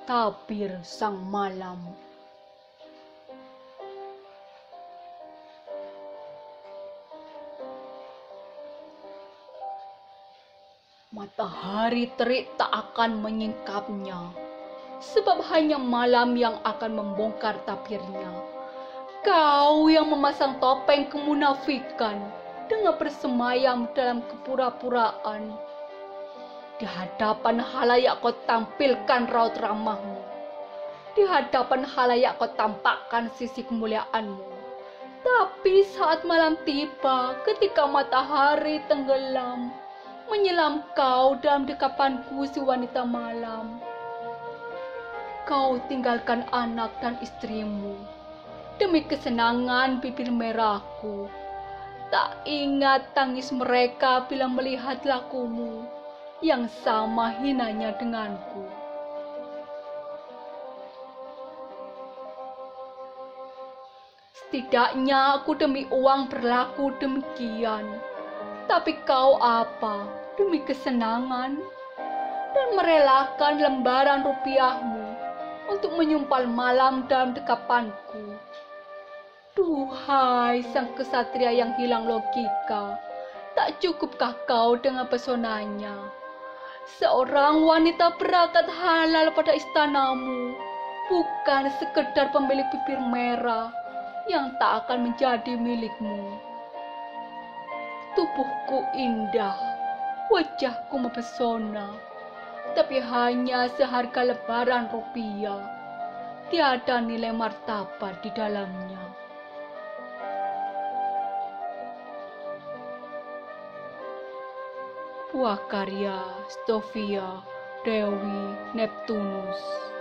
tabir sang malam. Matahari terik tak akan menyingkapnya, sebab hanya malam yang akan membongkar tabirnya. Kau yang memasang topeng kemunafikan dengan bersemayam dalam kepura-puraan. Di hadapan halayak kau tampilkan raut ramahmu. Di hadapan halayak kau tampakkan sisi kemuliaanmu. Tapi saat malam tiba, ketika matahari tenggelam, menyelam kau dalam dekapanku si wanita malam. Kau tinggalkan anak dan istrimu demi kesenangan bibir merahku. Tak ingat tangis mereka bila melihat lakumu yang sama hinanya denganku. Setidaknya aku demi uang berlaku demikian. Tapi kau apa? Demi kesenangan? Dan merelakan lembaran rupiahmu untuk menyumpal malam dalam dekapanku. Duhai sang kesatria yang hilang logika, tak cukupkah kau dengan pesonanya? Seorang wanita berakad halal pada istanamu, bukan sekedar pemilik bibir merah yang tak akan menjadi milikmu. Tubuhku indah, wajahku mempesona, tapi hanya seharga lembaran rupiah, tiada nilai martabat di dalamnya. Buah karya Sofia Dewi Neptunus.